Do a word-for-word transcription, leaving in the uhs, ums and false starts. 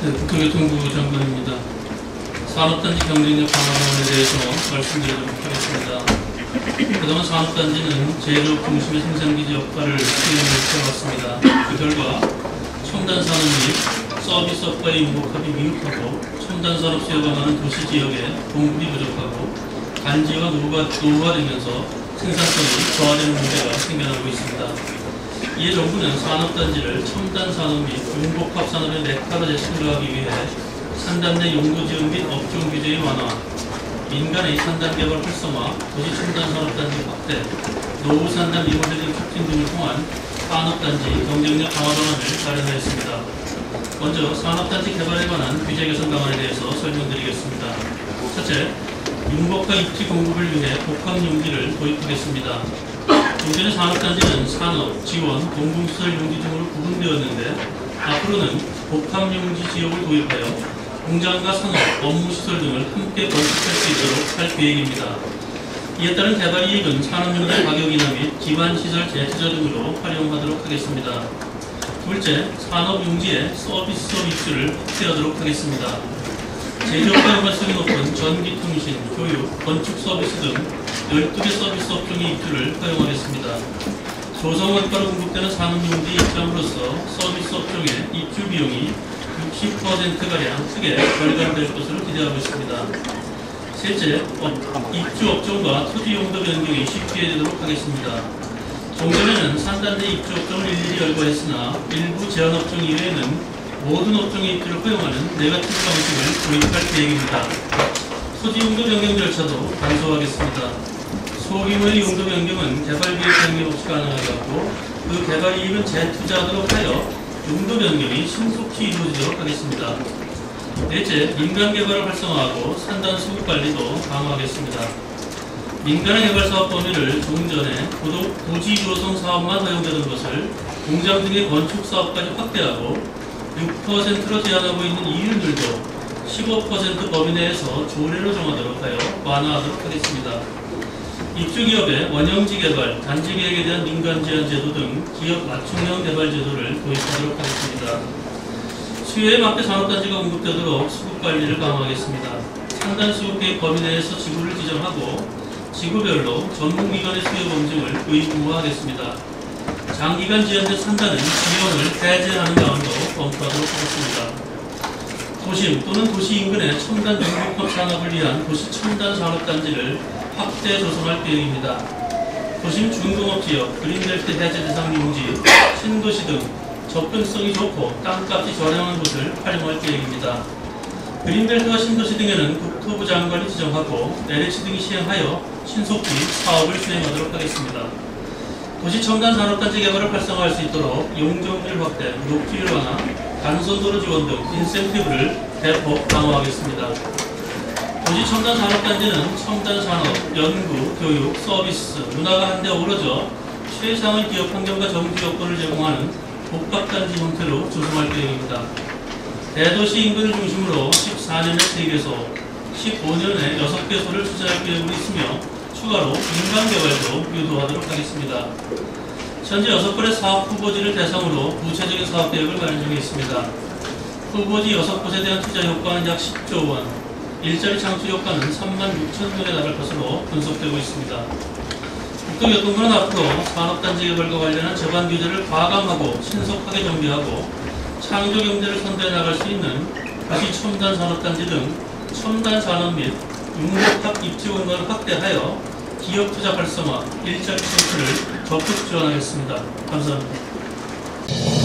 네, 국토교통부 장관입니다. 산업단지 경쟁력 강화방안에 대해서 말씀드리도록 하겠습니다. 그동안 산업단지는 제조업 중심의 생산기지 역할을 수행해 왔습니다. 그 결과 첨단산업 및 서비스업과의 융복합이 미흡하고 첨단산업 수요가 많은 도시지역에 공급이 부족하고 단지와 노후가, 노후화되면서 생산성이 저하되는 문제가 생겨나고 있습니다. 이에 정부는 산업단지를 첨단산업 및 융복합 산업의 메카로 재창조하기 위해 산단 내 용도 지원 및 업종 규제의 완화, 민간의 산단 개발 활성화, 도시 첨단 산업단지 확대, 노후 산단 리모델링 촉진 등을 통한 산업단지 경쟁력 강화 방안을 마련하였습니다. 먼저 산업단지 개발에 관한 규제 개선 방안에 대해서 설명드리겠습니다. 첫째, 융복합 입지 공급을 위해 복합용지를 도입하겠습니다. 이전의 산업단지는 산업, 지원, 공공시설 용지 등으로 구분되었는데 앞으로는 복합용지 지역을 도입하여 공장과 산업, 업무시설 등을 함께 건축할 수 있도록 할 계획입니다. 이에 따른 개발 이익은 산업용지 가격 인하 및 기반시설 재투자 등으로 활용하도록 하겠습니다. 둘째, 산업용지의 서비스업 입주를 확대하도록 하겠습니다. 제조업과 연관성이 높은 전기통신, 교육, 건축 서비스 등 열두 개 서비스 업종의 입주를 허용하겠습니다. 조성원가로 공급되는 산업용지 입장으로서 서비스 업종의 입주 비용이 육십 퍼센트가량 크게 절감될 것으로 기대하고 있습니다. 셋째, 업, 입주 업종과 토지 용도 변경이 쉽게 되도록 하겠습니다. 종전에는 산단 내 입주 업종을 일일이 열고 했으나 일부 제한 업종 이외에는 모든 업종의 입주를 허용하는 네거티브 방식을 도입할 계획입니다. 토지 용도 변경 절차도 간소화하겠습니다. 소규모의 용도 변경은 개발비의 변경 없이 가능하겠고 그 개발 이익은 재투자하도록 하여 용도 변경이 신속히 이루어지도록 하겠습니다. 넷째, 민간 개발을 활성화하고 산단 수급 관리도 강화하겠습니다. 민간의 개발 사업 범위를 조금 전에 도지 조성 사업만 허용되는 것을 공장 등의 건축 사업까지 확대하고 육 퍼센트로 제한하고 있는 이윤율도 십오 퍼센트 범위 내에서 조례로 정하도록 하여 완화하도록 하겠습니다. 입주기업의 원형지 개발, 단지 계획에 대한 민간 제한 제도 등 기업 맞춤형 개발 제도를 도입하도록 하겠습니다. 수요에 맞게 산업단지가 공급되도록 수급 관리를 강화하겠습니다. 상단 수급 계획 범위 내에서 지구를 지정하고 지구별로 전문기관의 수요 검증을 의무화하겠습니다. 장기간 지연된 산단은 지원을 해제하는 방안도 검토하도록 하겠습니다. 도심 또는 도시 인근의 첨단 융복합 산업을 위한 도시 첨단 산업단지를 확대 조성할 계획입니다. 도심 중공업지역, 그린벨트 해제 대상 용지, 신도시 등 접근성이 좋고 땅값이 저렴한 곳을 활용할 계획입니다. 그린벨트와 신도시 등에는 국토부 장관이 지정하고 엘에이치 등이 시행하여 신속히 사업을 수행하도록 하겠습니다. 도시 첨단 산업단지 개발을 활성화할 수 있도록 용적률 확대, 녹지율 완화, 간선도로 지원 등 인센티브를 대폭 강화하겠습니다. 도시 첨단 산업단지는 첨단 산업, 연구, 교육, 서비스, 문화가 한데 어우러져 최상의 기업 환경과 정치 여건을 제공하는 복합단지 형태로 조성할 계획입니다. 대도시 인근을 중심으로 십사 년의 세 개소, 십오 년에 여섯 개소를 투자할 계획으로 있으며 추가로 민간 개발도 유도하도록 하겠습니다. 현재 여섯 건의 사업 후보지를 대상으로 구체적인 사업 계획을 마련 중에 있습니다. 후보지 여섯 곳에 대한 투자 효과는 약 십조 원, 일자리 창출 효과는 삼만 육천 명에 달할 것으로 분석되고 있습니다. 국토교통부는 앞으로 산업단지 개발과 관련한 제반 규제를 과감하고 신속하게 정비하고 창조경제를 선도해 나갈 수 있는 도시 첨단 산업단지 등 첨단 산업 및 융복합 입지 공간을 확대하여 기업 투자 활성화, 일자리 창출을 적극 지원하겠습니다. 감사합니다.